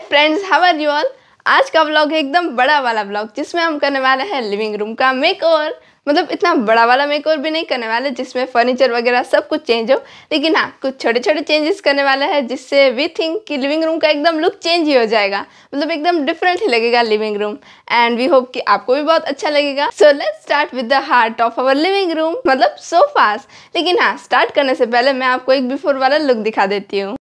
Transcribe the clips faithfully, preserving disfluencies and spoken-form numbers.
Friends, how are you all. आज का vlog है एकदम बड़ा वाला व्लॉग जिसमें हम करने वाले हैं लिविंग रूम का मेकओवर। मतलब इतना बड़ा वाला मेकओवर भी नहीं करने वाले जिसमें फर्नीचर वगैरह सब कुछ चेंज हो, लेकिन हाँ कुछ छोटे छोटे चेंजेस करने वाले हैं जिससे वी थिंक कि लिविंग रूम का एकदम लुक चेंज ही हो जाएगा। मतलब एकदम डिफरेंट ही लगेगा living room and we hope कि आपको भी बहुत अच्छा लगेगा। So let's start with the heart of our living room, मतलब सोफास। लेकिन हाँ, स्टार्ट करने से पहले मैं आपको एक बिफोर वाला लुक दिखा देती हूँ।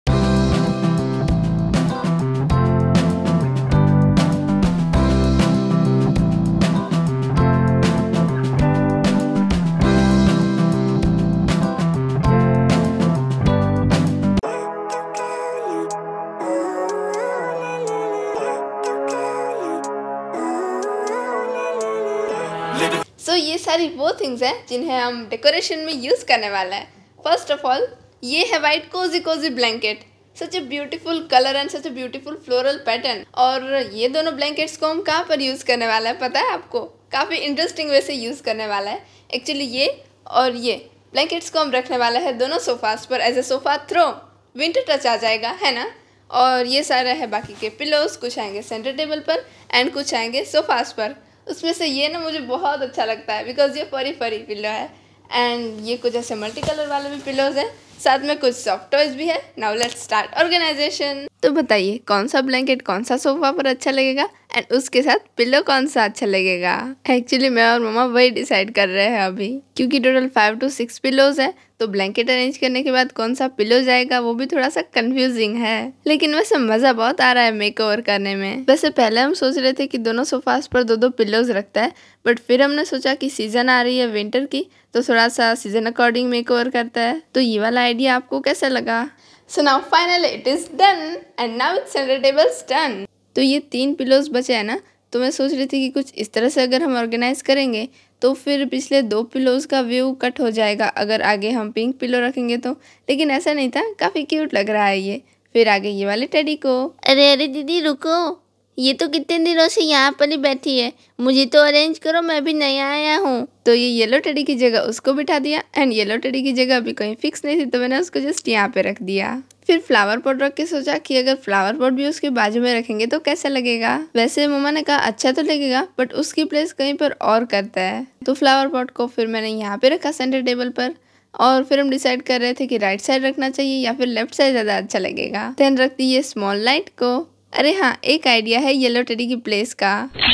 सो so, ये सारी वो थिंग्स हैं जिन्हें हम डेकोरेशन में यूज़ करने वाला है। फर्स्ट ऑफ ऑल, ये है white cozy cozy blanket, such a beautiful colour and such a beautiful floral pattern. और ये दोनों ब्लैंकेट्स को हम कहाँ पर यूज़ करने वाला है पता है आपको? काफ़ी इंटरेस्टिंग वे से यूज़ करने वाला है। एक्चुअली ये और ये ब्लैंकेट्स को हम रखने वाले हैं दोनों सोफास पर as a sofa throw. Winter touch आ जाएगा, है ना। और ये सारा है बाकी के पिलोज, कुछ आएंगे सेंटर टेबल पर एंड कुछ आएंगे सोफास पर। उसमें से ये ना मुझे बहुत अच्छा लगता है बिकॉज ये फरी फरी पिलो है एंड ये कुछ ऐसे मल्टी कलर वाले भी पिलोज हैं, साथ में कुछ सॉफ्ट टॉयज भी है। Now let's start organisation. तो बताइए कौन सा ब्लैंकेट कौन सा सोफा पर अच्छा लगेगा एंड उसके साथ पिलो कौन सा अच्छा लगेगा। एक्चुअली मैं और मम्मा वही डिसाइड कर रहे हैं अभी, क्योंकि total five two six pillows है तो ब्लैंकेट अरेंज करने के बाद कौन सा पिलो जाएगा वो भी थोड़ा सा कंफ्यूजिंग है। लेकिन वैसे मज़ा बहुत आ रहा है मेकओवर करने में। वैसे पहले हम सोच रहे थे कि दोनों सोफास पर दो दो पिलोज रखता है, बट फिर हमने सोचा कि सीज़न आ रही है विंटर की तो थोड़ा सा सीजन अकॉर्डिंग मेकओवर करता है। तो ये वाला आइडिया आपको कैसा लगा? So now finally it is done and now it's centre tables done. तो ये तीन पिलोज बचे हैं ना, तो मैं सोच रही थी कि कुछ इस तरह से अगर हम ऑर्गेनाइज करेंगे तो फिर पिछले दो पिलोज का व्यू कट हो जाएगा अगर आगे हम पिंक पिलो रखेंगे तो। लेकिन ऐसा नहीं था, काफ़ी क्यूट लग रहा है ये। फिर आगे ये वाले टेडी को। अरे अरे दीदी रुको, ये तो कितने दिनों से यहाँ पर ही बैठी है, मुझे तो अरेंज करो, मैं भी नया आया हूँ। तो ये येलो टेडी की जगह उसको बिठा दिया एंड येलो टेडी की जगह अभी कहीं फिक्स नहीं थी तो मैंने उसको जस्ट यहाँ पे रख दिया। फिर फ्लावर पॉट रख के सोचा कि अगर फ्लावर पॉट भी उसके बाजू में रखेंगे तो कैसा लगेगा। वैसे मम्मा ने कहा अच्छा तो लगेगा बट उसकी प्लेस कहीं पर और करता है, तो फ्लावर पॉट को फिर मैंने यहाँ पे रखा सेंटर टेबल पर। और फिर हम डिसाइड कर रहे थे कि राइट साइड रखना चाहिए या फिर लेफ्ट साइड ज़्यादा अच्छा लगेगा। देन रख दी ये स्मॉल लाइट को। अरे हाँ, एक आइडिया है येलो टेडी की प्लेस का।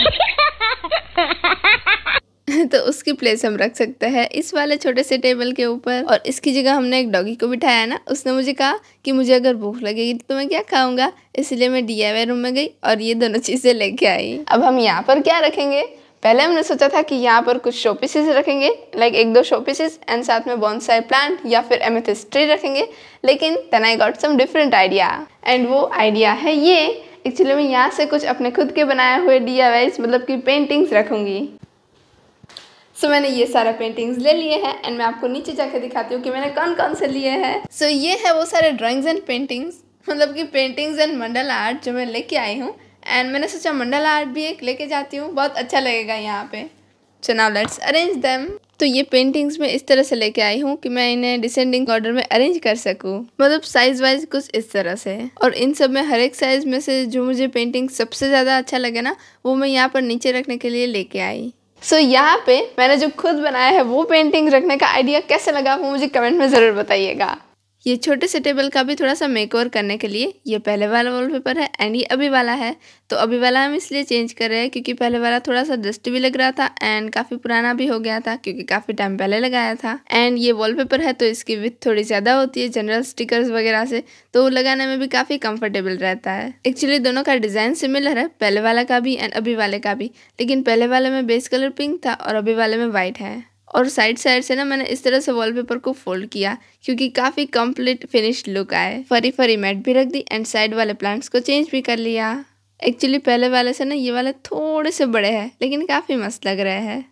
तो उसकी प्लेस हम रख सकते हैं इस वाले छोटे से टेबल के ऊपर। और इसकी जगह हमने एक डॉगी को बिठाया है ना, उसने मुझे कहा कि मुझे अगर भूख लगेगी तो मैं क्या खाऊंगा, इसलिए मैं डी आई वाई रूम में गई और ये दोनों चीज़ें लेके आई। अब हम यहाँ पर क्या रखेंगे? पहले हमने सोचा था कि यहाँ पर कुछ शो पीसेस रखेंगे, लाइक एक दो शो पीसेस एंड साथ में बॉन्साई प्लांट या फिर एमेथिस्ट ट्री रखेंगे। लेकिन then I got some different idea and वो आइडिया है ये। एक्चुअली मैं यहाँ से कुछ अपने खुद के बनाए हुए डी आई वाईज मतलब कि पेंटिंग्स रखूँगी। सो so, मैंने ये सारा पेंटिंग्स ले लिए हैं एंड मैं आपको नीचे जाकर दिखाती हूँ कि मैंने कौन कौन से लिए हैं। सो so, ये है वो सारे ड्राइंग्स एंड पेंटिंग्स, मतलब कि पेंटिंग्स एंड मंडला आर्ट जो मैं लेके आई हूँ एंड मैंने सोचा मंडला आर्ट भी एक लेके जाती हूँ, बहुत अच्छा लगेगा यहाँ पे। So now let's arrange them. तो ये पेंटिंग्स मैं इस तरह से लेके आई हूँ कि मैं इन्हें डिसेंडिंग ऑर्डर में अरेंज कर सकूँ, मतलब साइज वाइज कुछ इस तरह से। और इन सब में हर एक साइज में से जो मुझे पेंटिंग सबसे ज़्यादा अच्छा लगे ना वो मैं यहाँ पर नीचे रखने के लिए लेके आई। सो so, यहाँ पे मैंने जो खुद बनाया है वो पेंटिंग रखने का आइडिया कैसे लगा वो मुझे कमेंट में ज़रूर बताइएगा। ये छोटे से टेबल का भी थोड़ा सा मेकओवर करने के लिए ये पहले वाला वॉलपेपर है एंड ये अभी वाला है। तो अभी वाला हम इसलिए चेंज कर रहे हैं क्योंकि पहले वाला थोड़ा सा डस्ट भी लग रहा था एंड काफ़ी पुराना भी हो गया था क्योंकि काफ़ी टाइम पहले लगाया था। एंड ये वॉलपेपर है तो इसकी विड्थ थोड़ी ज़्यादा होती है जनरल स्टिकर्स वगैरह से, तो लगाने में भी काफ़ी कंफर्टेबल रहता है। एक्चुअली दोनों का डिज़ाइन सिमिलर है, पहले वाला का भी एंड अभी वाले का भी, लेकिन पहले वाले में बेस कलर पिंक था और अभी वाले में वाइट है। और साइड साइड से ना मैंने इस तरह से वॉलपेपर को फोल्ड किया क्योंकि काफ़ी कंप्लीट फिनिश्ड लुक आए। फरी फरी मैट भी रख दी एंड साइड वाले प्लांट्स को चेंज भी कर लिया। एक्चुअली पहले वाले से ना ये वाले थोड़े से बड़े हैं लेकिन काफ़ी मस्त लग रहे हैं।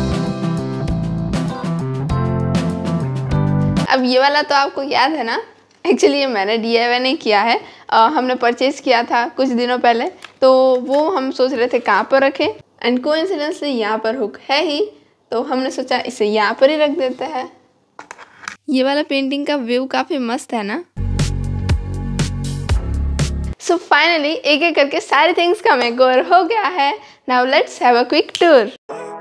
अब ये वाला तो आपको याद है ना, एक्चुअली ये मैंने डी आई वाई नहीं किया है, आ, हमने परचेज़ किया था कुछ दिनों पहले, तो वो हम सोच रहे थे कहाँ पर रखें एंड कोइंसिडेंसली यहाँ पर हुक है ही, तो हमने सोचा इसे यहाँ पर ही रख देते हैं। ये वाला पेंटिंग का व्यू काफ़ी मस्त है ना। सो फाइनली एक एक करके सारे थिंग्स का मेकओवर हो गया है। Now let's have a quick tour.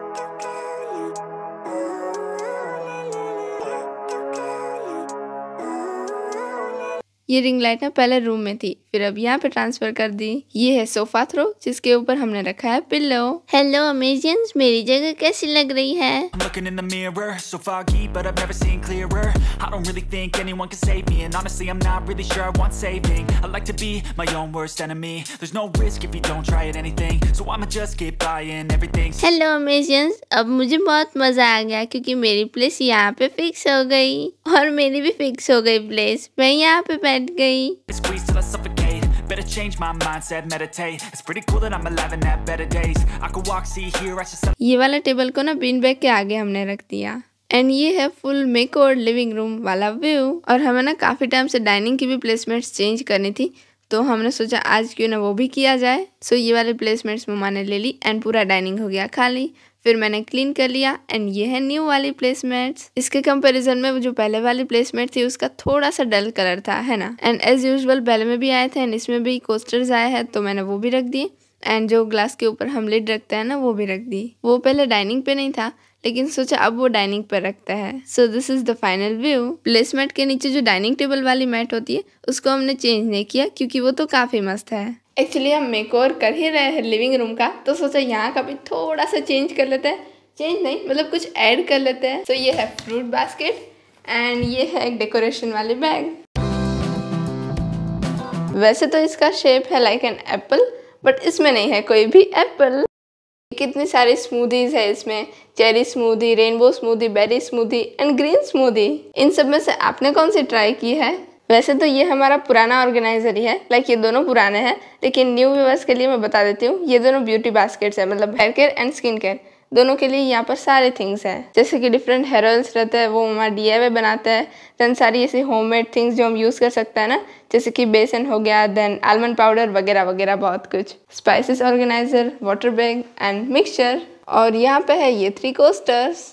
ये रिंग लाइट ना पहले रूम में थी, फिर अब यहाँ पे ट्रांसफर कर दी। ये है सोफा थ्रो जिसके ऊपर हमने रखा है पिल्लो। हेलो अमेजियंस, मेरी जगह कैसी लग रही है? I'm looking in the mirror, so foggy, but I've never seen clearer. I don't really think anyone can save me, and honestly I'm not really sure I want saving. I like to be my own worst enemy. There's no risk if you don't try at anything, so I'ma just keep buying everything. Hello अमेजियंस, अब मुझे बहुत मजा आ गया क्योंकि मेरी place यहाँ पे फिक्स हो गई और मेरी भी फिक्स हो गई प्लेस। मैं यहाँ पे बैठ गई। Squeeze till I suffocate. Better change my mindset, meditate. It's pretty cool that I'm alive and have better days. I could walk, see, hear, I should. ये वाला टेबल को ना बीन बैग के आगे हमने रख दिया। एंड ये है फुल मेकओवर लिविंग रूम वाला व्यू। और हमें ना काफ़ी टाइम से डाइनिंग की भी प्लेसमेंट्स चेंज करनी थी, तो हमने सोचा आज क्यों ना वो भी किया जाए। सो ये वाले प्लेसमेंट्स मम्मा ने ले ली एंड पूरा डाइनिंग हो गया खाली। फिर मैंने क्लीन कर लिया एंड ये है न्यू वाली प्लेसमेंट्स। इसके कंपैरिजन में वो जो पहले वाली प्लेसमेंट थी उसका थोड़ा सा डल कलर था, है ना। एंड एज यूजुअल पहले में भी आए थे एंड इसमें भी कोस्टर्स आए हैं, तो मैंने वो भी रख दिए। एंड जो ग्लास के ऊपर हम लिड रखते हैं ना वो भी रख दी। वो पहले डाइनिंग पे नहीं था, लेकिन सोचा अब वो डाइनिंग पर रखता है। So this is the final view. Placement के नीचे जो डाइनिंग टेबल वाली मैट होती है उसको हमने चेंज नहीं किया क्योंकि वो तो काफ़ी मस्त है। एक्चुअली हम मेकओवर कर ही रहे हैं लिविंग रूम का, तो सोचा यहाँ का भी थोड़ा सा चेंज कर लेते हैं। चेंज नहीं मतलब कुछ ऐड कर लेते हैं। सो so, ये है फ्रूट बास्केट एंड ये है एक डेकोरेशन वाली बैग। वैसे तो इसका शेप है लाइक एन एप्पल, बट इसमें नहीं है कोई भी एप्पल। कितनी सारी स्मूदीज है इसमें, cherry smoothie, rainbow smoothie, berry smoothie and green smoothie. इन सब में से आपने कौन सी ट्राई की है? वैसे तो ये हमारा पुराना ऑर्गेनाइजर ही है, लाइक ये दोनों पुराने हैं, लेकिन न्यू व्यूअर्स के लिए मैं बता देती हूँ ये दोनों ब्यूटी बास्केट्स है, मतलब hair care and skin care दोनों के लिए यहाँ पर सारे थिंग्स हैं। जैसे कि डिफरेंट हेयर ऑयल्स रहते हैं वो मम्मा डी आई वाई बनाते हैं। देन सारी ऐसी होममेड थिंग्स जो हम यूज़ कर सकते हैं ना, जैसे कि बेसन हो गया, देन आलमंड पाउडर वगैरह वगैरह बहुत कुछ। Spices organiser, water bag and mixture. और यहाँ पे है ये three coasters.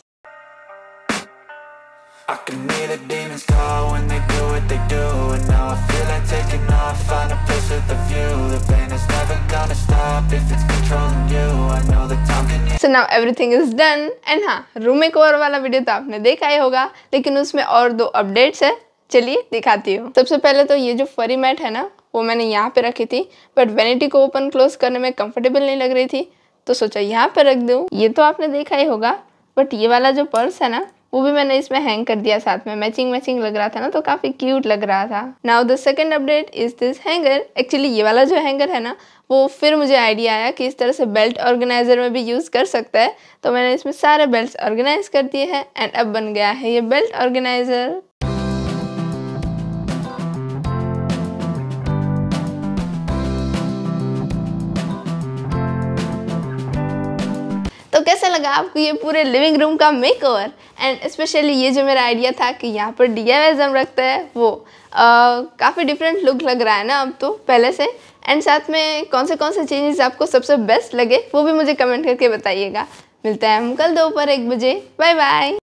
I can hear the demons call when they do what they do, and now I feel like taking off, find a place with a view. The pain is never gonna stop if it's controlling you. I know that time can. So now everything is done. And हाँ, room makeover वाला video तो आपने देखा ही होगा, लेकिन उसमें और दो अपडेट्स है। चलिए दिखाती हूँ। सबसे पहले तो ये जो फरी मैट है ना वो मैंने यहाँ पे रखी थी, बट वैनिटी को ओपन क्लोज करने में कंफर्टेबल नहीं लग रही थी, तो सोचा यहाँ पे रख दूँ। ये तो आपने देखा ही होगा, बट ये वाला जो पर्स है ना वो भी मैंने इसमें हैंग कर दिया साथ में। मैचिंग मैचिंग लग रहा था ना, तो काफ़ी क्यूट लग रहा था। Now the second update is this hanger. Actually ये वाला जो हैंगर है ना वो फिर मुझे आइडिया आया कि इस तरह से बेल्ट ऑर्गेनाइजर में भी यूज़ कर सकता है, तो मैंने इसमें सारे बेल्ट ऑर्गेनाइज कर दिए हैं एंड अब बन गया है ये बेल्ट ऑर्गेनाइजर। तो कैसा लगा आपको ये पूरे लिविंग रूम का मेकओवर? एंड स्पेशली ये जो मेरा आइडिया था कि यहाँ पर डी आई वाई हम रखते हैं, वो काफ़ी डिफरेंट लुक लग रहा है ना अब तो पहले से। एंड साथ में कौन से कौन से चेंजेस आपको सबसे बेस्ट लगे वो भी मुझे कमेंट करके बताइएगा। मिलते हैं हम कल दोपहर एक बजे। Bye bye.